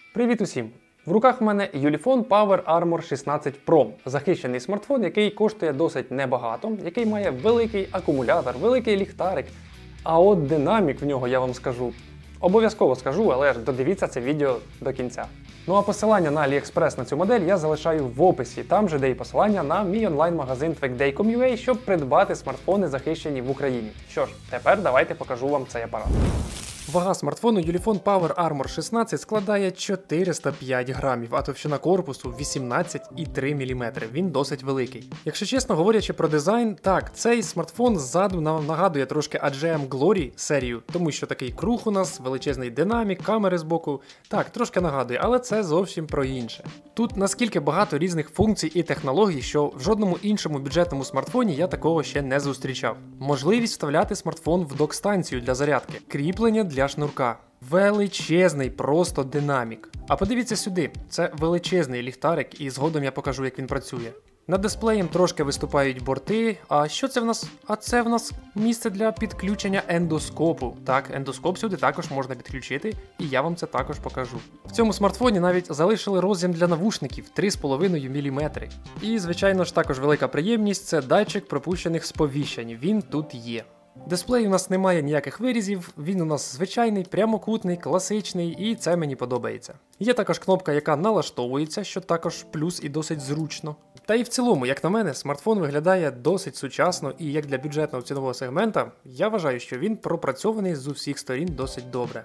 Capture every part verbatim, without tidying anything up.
Привіт усім! В руках в мене Ulefone PowerArmor шістнадцять Pro. Захищений смартфон, який коштує досить небагато, який має великий акумулятор, великий ліхтарик. А от динамік в нього, я вам скажу, обов'язково скажу, але ж додивіться це відео до кінця. Ну а посилання на AliExpress на цю модель я залишаю в описі, там же де і посилання на мій онлайн-магазин tvecday крапка com ua, щоб придбати смартфони, захищені в Україні. Що ж, тепер давайте покажу вам цей апарат. Вага смартфону Ulefone PowerArmor шістнадцять складає чотириста п'ять грамів, а товщина корпусу вісімнадцять цілих три міліметри. Він досить великий. Якщо чесно говорячи про дизайн, так, цей смартфон ззаду нам нагадує трошки ей джі ем Glory серію, тому що такий круг у нас, величезний динамік, камери збоку. Так, трошки нагадує, але це зовсім про інше. Тут наскільки багато різних функцій і технологій, що в жодному іншому бюджетному смартфоні я такого ще не зустрічав. Можливість вставляти смартфон в док-станцію для зарядки, кріплення для шнурка. Величезний просто динамік. А подивіться сюди, це величезний ліхтарик, і згодом я покажу, як він працює. Над дисплеєм трошки виступають борти. А що це в нас? А це в нас місце для підключення ендоскопу. Так, ендоскоп сюди також можна підключити, і я вам це також покажу. В цьому смартфоні навіть залишили роз'єм для навушників три з половиною міліметри. І, звичайно ж, також велика приємність – це датчик пропущених сповіщень. Він тут є. Дисплей у нас не має ніяких вирізів, він у нас звичайний, прямокутний, класичний, і це мені подобається. Є також кнопка, яка налаштовується, що також плюс і досить зручно. Та і в цілому, як на мене, смартфон виглядає досить сучасно, і як для бюджетного цінового сегмента, я вважаю, що він пропрацьований з усіх сторін досить добре.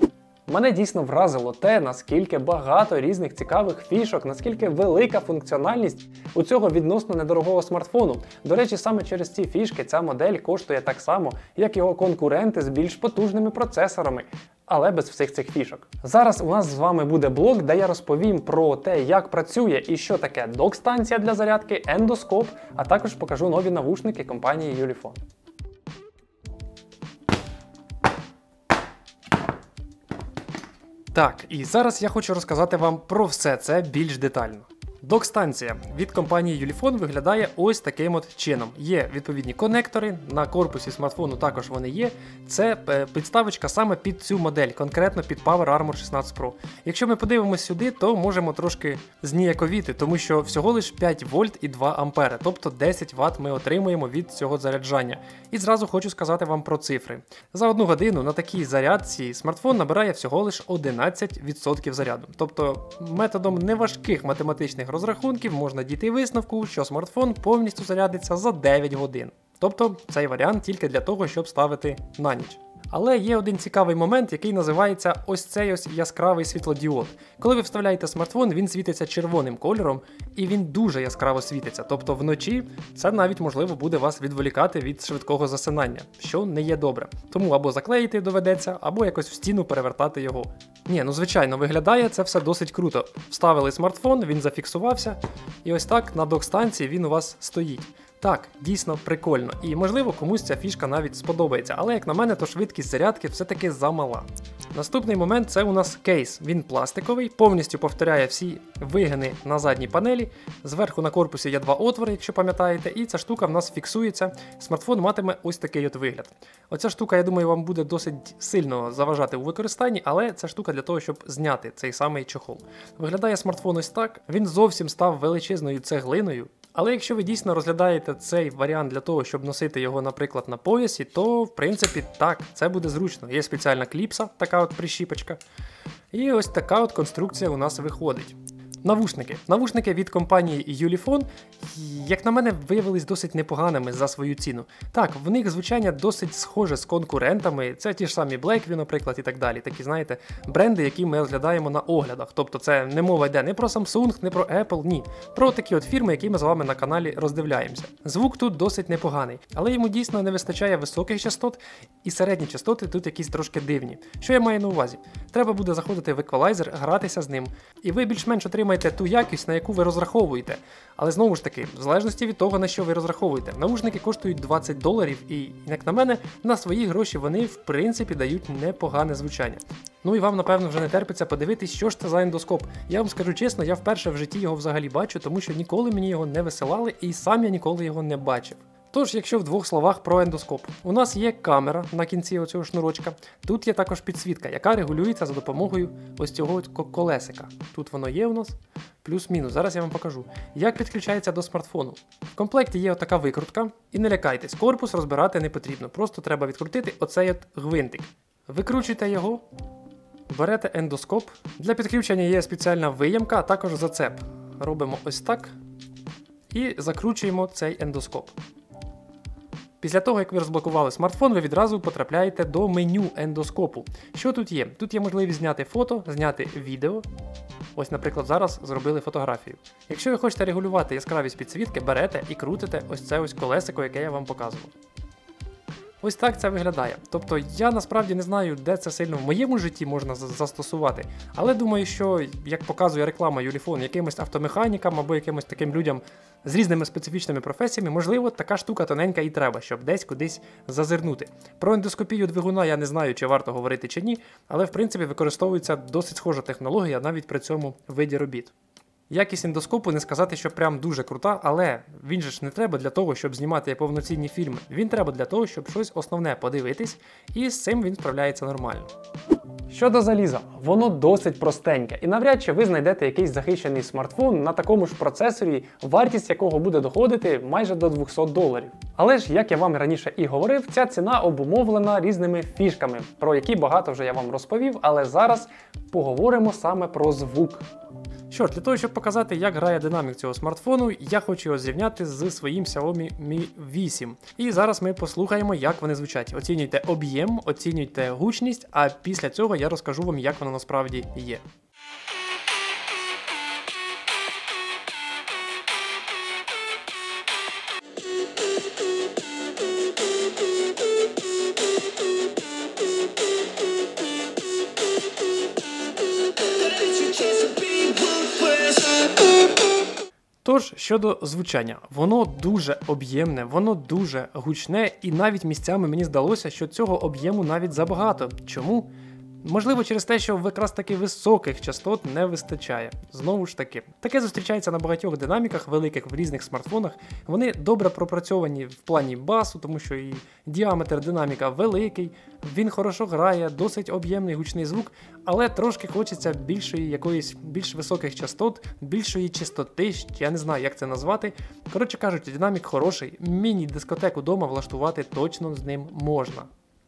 Мене дійсно вразило те, наскільки багато різних цікавих фішок, наскільки велика функціональність у цього відносно недорогого смартфону. До речі, саме через ці фішки ця модель коштує так само, як його конкуренти з більш потужними процесорами, але без всіх цих фішок. Зараз у нас з вами буде блог, де я розповім про те, як працює і що таке док-станція для зарядки, ендоскоп, а також покажу нові навушники компанії Ulefone. Так, і зараз я хочу розказати вам про все це більш детально. Док-станція від компанії Ulefone виглядає ось таким от чином. Є відповідні конектори, на корпусі смартфону також вони є. Це підставочка саме під цю модель, конкретно під PowerArmor шістнадцять Pro. Якщо ми подивимося сюди, то можемо трошки зніяковіти, тому що всього лише п'ять вольт і два ампери, тобто десять ватт ми отримуємо від цього заряджання. І зразу хочу сказати вам про цифри. За одну годину на такій зарядці смартфон набирає всього лише одинадцять відсотків заряду. Тобто методом неважких математичних розрахунків можна дійти висновку, що смартфон повністю зарядиться за дев'ять годин. Тобто цей варіант тільки для того, щоб ставити на ніч. Але є один цікавий момент, який називається ось цей ось яскравий світлодіод. Коли ви вставляєте смартфон, він світиться червоним кольором, і він дуже яскраво світиться. Тобто вночі це навіть можливо буде вас відволікати від швидкого засинання, що не є добре. Тому або заклеїти доведеться, або якось в стіну перевертати його. Ні, ну звичайно, виглядає це все досить круто. Вставили смартфон, він зафіксувався, і ось так на док-станції він у вас стоїть. Так, дійсно прикольно, і можливо комусь ця фішка навіть сподобається, але як на мене, то швидкість зарядки все-таки замала. Наступний момент – це у нас кейс. Він пластиковий, повністю повторяє всі вигини на задній панелі. Зверху на корпусі є два отвори, якщо пам'ятаєте, і ця штука в нас фіксується. Смартфон матиме ось такий от вигляд. Оця штука, я думаю, вам буде досить сильно заважати у використанні, але це штука для того, щоб зняти цей самий чохол. Виглядає смартфон ось так, він зовсім став величезною цеглиною. Але якщо ви дійсно розглядаєте цей варіант для того, щоб носити його, наприклад, на поясі, то, в принципі, так, це буде зручно. Є спеціальна кліпса, така от прищіпочка. І ось така от конструкція у нас виходить. Навушники. Навушники від компанії Ulefone, як на мене, виявились досить непоганими за свою ціну. Так, в них звучання досить схоже з конкурентами, це ті ж самі Blackview, наприклад, і так далі. Такі, знаєте, бренди, які ми розглядаємо на оглядах. Тобто це не мова йде не про Samsung, не про Apple, ні. Про такі от фірми, які ми з вами на каналі роздивляємося. Звук тут досить непоганий, але йому дійсно не вистачає високих частот, і середні частоти тут якісь трошки дивні. Що я маю на увазі? Треба буде заходити в еквалайзер, гратися з ним, і ви більш-менш отримаєте ту якість, на яку ви розраховуєте. Але знову ж таки, в залежності від того, на що ви розраховуєте. Наушники коштують двадцять доларів і, як на мене, на свої гроші вони, в принципі, дають непогане звучання. Ну і вам, напевно, вже не терпиться подивитись, що ж це за ендоскоп. Я вам скажу чесно, я вперше в житті його взагалі бачу, тому що ніколи мені його не висилали і сам я ніколи його не бачив. Тож, якщо в двох словах про ендоскоп. У нас є камера на кінці оцього шнурочка, тут є також підсвітка, яка регулюється за допомогою ось цього колесика. Тут воно є у нас, плюс-мінус, зараз я вам покажу. Як підключається до смартфону. В комплекті є отака викрутка, і не лякайтесь, корпус розбирати не потрібно, просто треба відкрутити оцей от гвинтик. Викручуйте його, берете ендоскоп. Для підключення є спеціальна виємка, а також зацеп. Робимо ось так і закручуємо цей ендоскоп. Після того, як ви розблокували смартфон, ви відразу потрапляєте до меню ендоскопу. Що тут є? Тут є можливість зняти фото, зняти відео. Ось, наприклад, зараз зробили фотографію. Якщо ви хочете регулювати яскравість підсвітки, берете і крутите ось це ось колесико, яке я вам показував. Ось так це виглядає. Тобто я насправді не знаю, де це сильно в моєму житті можна застосувати, але думаю, що, як показує реклама Юліфон, якимось автомеханікам або якимось таким людям з різними специфічними професіями, можливо, така штука тоненька і треба, щоб десь кудись зазирнути. Про ендоскопію двигуна я не знаю, чи варто говорити чи ні, але в принципі використовується досить схожа технологія навіть при цьому виді робіт. Якість ендоскопу не сказати, що прям дуже крута, але він же ж не треба для того, щоб знімати повноцінні фільми. Він треба для того, щоб щось основне подивитись, і з цим він справляється нормально. Щодо заліза, воно досить простеньке, і навряд чи ви знайдете якийсь захищений смартфон на такому ж процесорі, вартість якого буде доходити майже до двохсот доларів. Але ж, як я вам раніше і говорив, ця ціна обумовлена різними фішками, про які багато вже я вам розповів, але зараз поговоримо саме про звук. Що ж, для того, щоб показати, як грає динамік цього смартфону, я хочу його зрівняти з своїм Xiaomi Mi вісім. І зараз ми послухаємо, як вони звучать. Оцінюйте об'єм, оцінюйте гучність, а після цього я розкажу вам, як воно насправді є. Тож, щодо звучання, воно дуже об'ємне, воно дуже гучне, і навіть місцями мені здалося, що цього об'єму навіть забагато. Чому? Можливо, через те, що якраз таки високих частот не вистачає. Знову ж таки, таке зустрічається на багатьох динаміках великих в різних смартфонах. Вони добре пропрацьовані в плані басу, тому що і діаметр динаміка великий, він хорошо грає, досить об'ємний гучний звук, але трошки хочеться більшої якоїсь більш високих частот, більшої чистоти, я не знаю, як це назвати. Коротше кажучи, динамік хороший, міні-дискотеку вдома влаштувати точно з ним можна.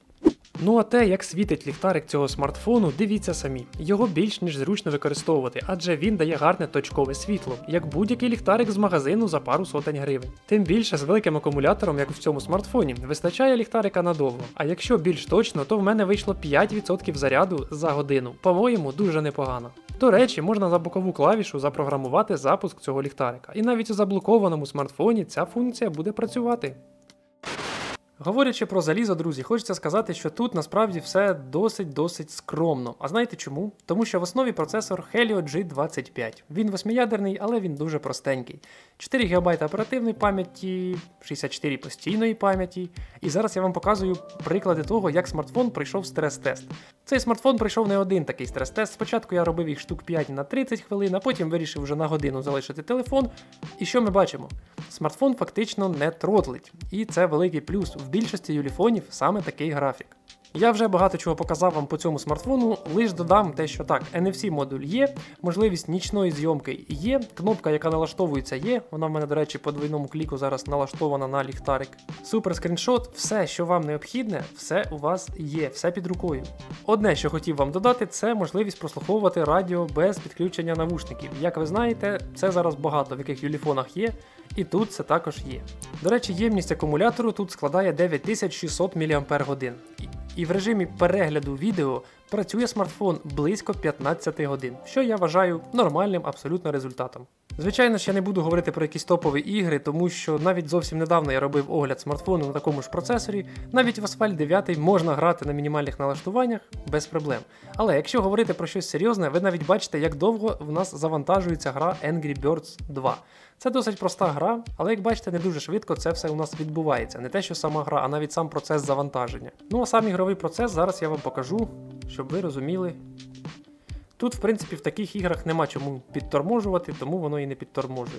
Ну а те, як світить ліхтарик цього смартфону, дивіться самі. Його більш ніж зручно використовувати, адже він дає гарне точкове світло, як будь-який ліхтарик з магазину за пару сотень гривень. Тим більше з великим акумулятором, як в цьому смартфоні, вистачає ліхтарика надовго. А якщо більш точно, то в мене вийшло п'ять відсотків заряду за годину. По-моєму, дуже непогано. До речі, можна за бокову клавішу запрограмувати запуск цього ліхтарика. І навіть у заблокованому смартфоні ця функція буде працювати. Говорячи про залізо, друзі, хочеться сказати, що тут насправді все досить-досить скромно. А знаєте чому? Тому що в основі процесор Helio джі двадцять п'ять. Він восьмиядерний, але він дуже простенький. чотири гігабайти оперативної пам'яті, шістдесят чотири постійної пам'яті. І зараз я вам показую приклади того, як смартфон пройшов стрес-тест. Цей смартфон пройшов не один такий стрес-тест. Спочатку я робив їх штук п'ять на тридцять хвилин, а потім вирішив вже на годину залишити телефон. І що ми бачимо? Смартфон фактично не тротлить. І це великий плюс. В більшості юліфонів саме такий графік. Я вже багато чого показав вам по цьому смартфону, лише додам те, що так, ен еф сі модуль є, можливість нічної зйомки є, кнопка, яка налаштовується, є, вона в мене, до речі, по двойному кліку зараз налаштована на ліхтарик. Супер скріншот, все, що вам необхідне, все у вас є, все під рукою. Одне, що хотів вам додати, це можливість прослуховувати радіо без підключення навушників. Як ви знаєте, це зараз багато в яких юліфонах є, і тут це також є. До речі, ємність акумулятору тут складає дев'ять тисяч шістсот мАч. І в режимі перегляду відео працює смартфон близько п'ятнадцять годин, що я вважаю нормальним абсолютно результатом. Звичайно ж, я не буду говорити про якісь топові ігри, тому що навіть зовсім недавно я робив огляд смартфону на такому ж процесорі, навіть в Asphalt дев'ять можна грати на мінімальних налаштуваннях без проблем. Але якщо говорити про щось серйозне, ви навіть бачите, як довго в нас завантажується гра Angry Birds два. Це досить проста гра, але як бачите, не дуже швидко це все у нас відбувається. Не те, що сама гра, а навіть сам процес завантаження. Ну а сам ігровий процес зараз я вам покажу, щоб ви розуміли. Тут, в принципі, в таких іграх нема чому підторможувати, тому воно і не підторможує.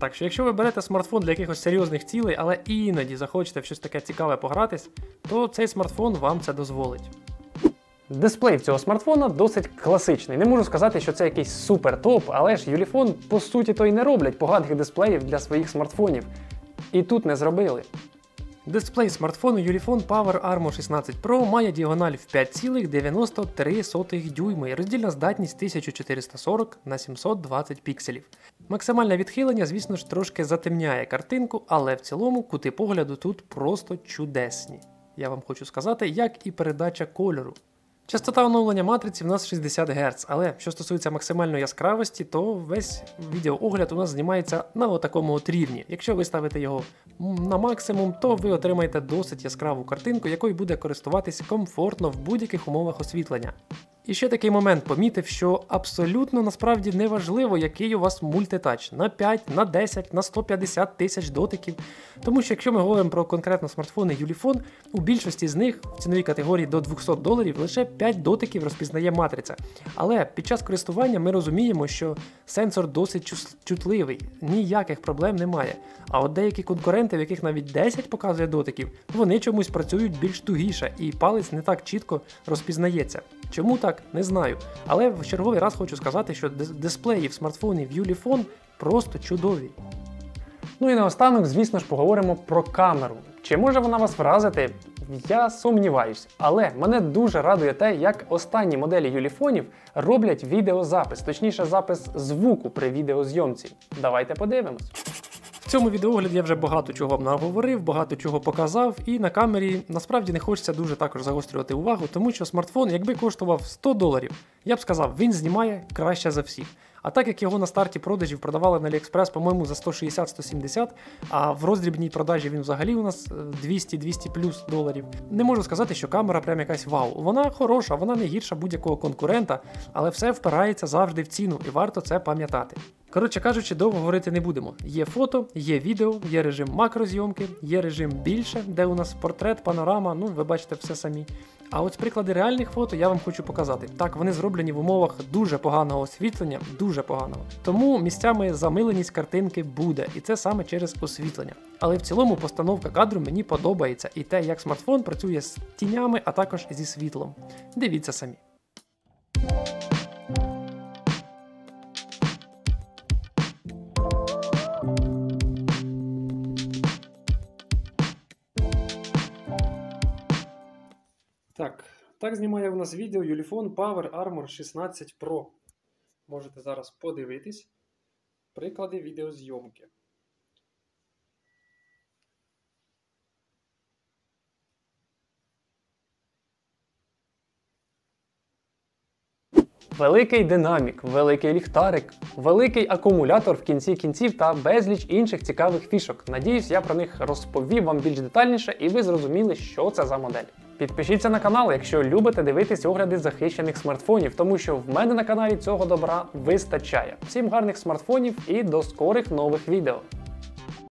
Так що, якщо ви берете смартфон для якихось серйозних цілей, але іноді захочете в щось таке цікаве погратись, то цей смартфон вам це дозволить. Дисплей в цього смартфона досить класичний. Не можу сказати, що це якийсь супер топ, але ж Ulefone по суті то й не роблять поганих дисплеїв для своїх смартфонів. І тут не зробили. Дисплей смартфону Ulefone PowerArmor шістнадцять Pro має діагональ в п'ять цілих дев'яносто три сотих дюйма і роздільна здатність тисяча чотириста сорок на сімсот двадцять пікселів. Максимальне відхилення, звісно ж, трошки затемняє картинку, але в цілому кути погляду тут просто чудесні. Я вам хочу сказати, як і передача кольору. Частота оновлення матриці в нас шістдесят герц, але що стосується максимальної яскравості, то весь відеоогляд у нас знімається на отакому от рівні. Якщо ви ставите його на максимум, то ви отримаєте досить яскраву картинку, якою буде користуватись комфортно в будь-яких умовах освітлення. І ще такий момент помітив, що абсолютно насправді не важливо, який у вас мультитач – на п'ять, на десять, на сто п'ятдесят тисяч дотиків. Тому що якщо ми говоримо про конкретно смартфони Ulefone, у більшості з них в ціновій категорії до двохсот доларів лише п'ять дотиків розпізнає матриця. Але під час користування ми розуміємо, що сенсор досить чутливий, ніяких проблем немає. А от деякі конкуренти, в яких навіть десять показує дотиків, вони чомусь працюють більш тугіше і палець не так чітко розпізнається. Чому так? Не знаю. Але в черговий раз хочу сказати, що дисплеї в смартфонів Ulefone просто чудові. Ну і наостанок, звісно ж, поговоримо про камеру. Чи може вона вас вразити? Я сумніваюсь. Але мене дуже радує те, як останні моделі Ulefone роблять відеозапис, точніше запис звуку при відеозйомці. Давайте подивимось. В цьому відеогляді я вже багато чого вам наговорив, багато чого показав, і на камері насправді не хочеться дуже також загострювати увагу, тому що смартфон, якби коштував сто доларів, я б сказав, він знімає краще за всіх. А так як його на старті продажів продавали на AliExpress, по-моєму, за сто шістдесят - сто сімдесят, а в роздрібній продажі він взагалі у нас двісті - двісті плюс доларів, не можу сказати, що камера прям якась вау. Вона хороша, вона не гірша будь-якого конкурента, але все впирається завжди в ціну, і варто це пам'ятати. Коротше кажучи, довго говорити не будемо. Є фото, є відео, є режим макрозйомки, є режим більше, де у нас портрет, панорама, ну ви бачите все самі. А от приклади реальних фото я вам хочу показати. Так, вони зроблені в умовах дуже поганого освітлення, дуже поганого. Тому місцями замиленість картинки буде, і це саме через освітлення. Але в цілому постановка кадру мені подобається, і те, як смартфон працює з тінями, а також зі світлом. Дивіться самі. Так, так знімає у нас відео Ulefone PowerArmor шістнадцять Pro. Можете зараз подивитись приклади відеозйомки. Великий динамік, великий ліхтарик, великий акумулятор в кінці кінців та безліч інших цікавих фішок. Надіюсь, я про них розповів вам більш детальніше і ви зрозуміли, що це за модель. Підпишіться на канал, якщо любите дивитись огляди захищених смартфонів, тому що в мене на каналі цього добра вистачає. Всім гарних смартфонів і до скорих нових відео!